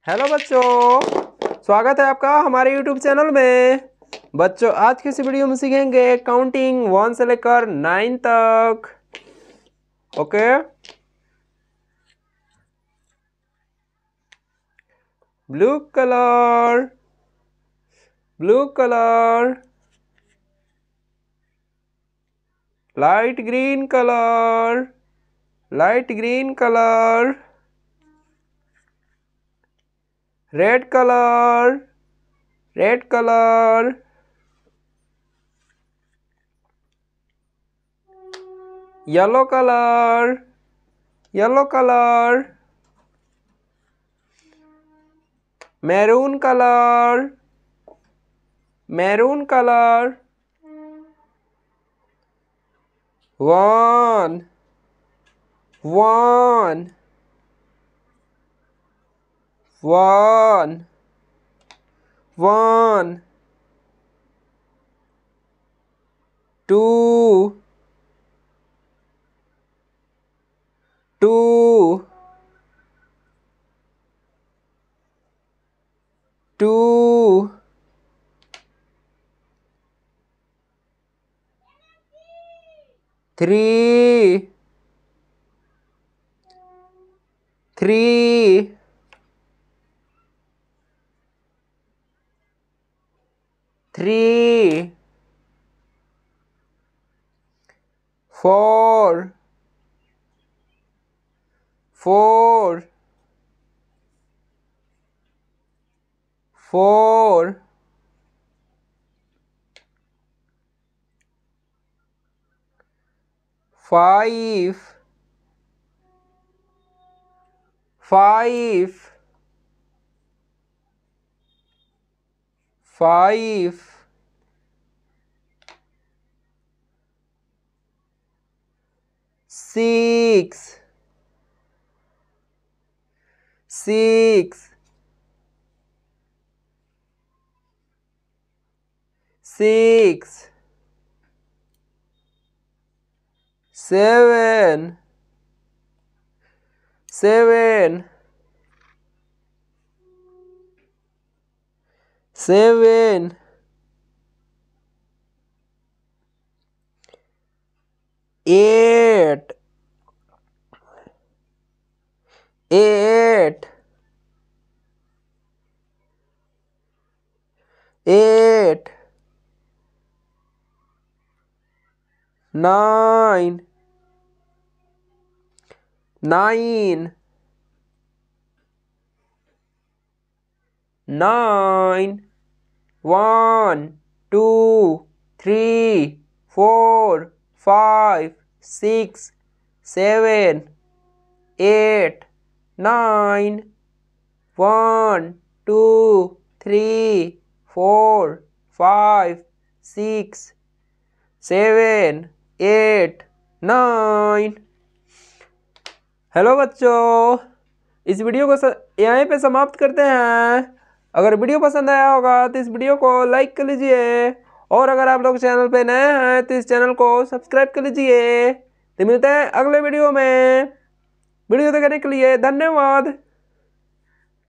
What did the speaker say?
Hello बच्चों, स्वागत है आपका हमारे यूट्यूब चैनल में। बच्चों आज की इस वीडियो में सीखेंगे काउंटिंग 1 से लेकर 9 तक। Okay, blue colour, blue colour, light green colour, light green colour, red colour, red colour, yellow colour, yellow colour, maroon colour, maroon colour, 1 1 1 1 2 2 2 3 3 3 4 4 4 5 5 5 6 6 6 7 7 7 8 8 8 9 9 9 1 2 3 4 5 6 7 8 9 1 2 3 4 5 6 7 8 9। Hello बच्चों, इस वीडियो को यहीं पे समाप्त करते हैं। अगर वीडियो पसंद आया होगा तो इस वीडियो को लाइक कर लीजिए, और अगर आप लोग चैनल पे नए हैं तो इस चैनल को सब्सक्राइब कर लीजिए। तो मिलते हैं अगले वीडियो में। वीडियो देखने के लिए धन्यवाद।